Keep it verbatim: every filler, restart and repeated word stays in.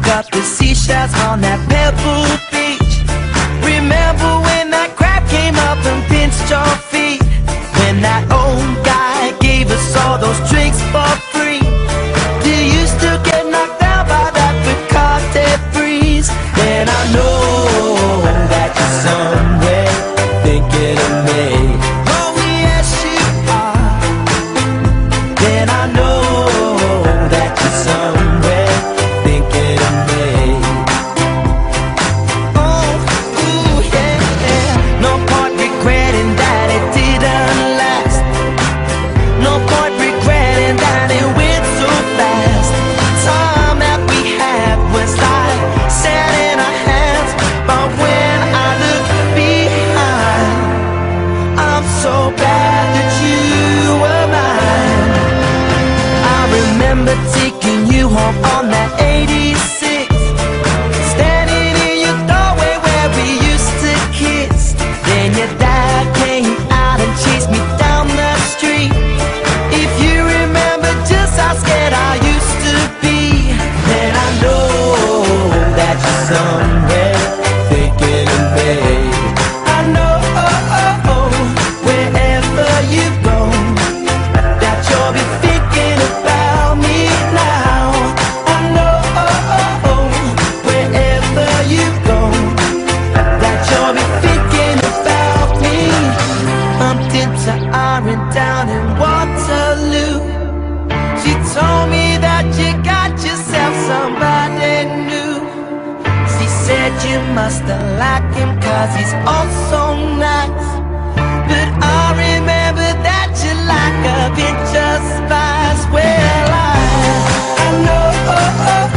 got the seashells on that pebble beach. Remember when that crab came up and pinched your feet? When that old guy gave us all those drinks for free? Do you still get knocked down by that Bacardi breeze? And I know that you're somewhere thinking of me. Oh yes you are. Then I know that you're somewhere thinking of me. Oh, ooh, yeah, yeah. No point regretting that it didn't last. No point regretting that it went so fast. Time that we had was like sand in our hands. But when I look behind, I'm so glad that you were mine. I remember taking you home on that eighty-six, standing in your doorway where we used to kiss. Then your dad came out and chased me down the street. If you remember just how scared I used to be, then I know that you're somewhere thinking of me. I know wherever you go that you'll be thinking about me now. I know wherever you go that you'll be thinking about me. Bumped into Iron down in Waterloo. She told me that you got yourself somebody new. She said you must have liked him cause he's all so nice. But I remember that you like a pinch of spice. Well, I, I know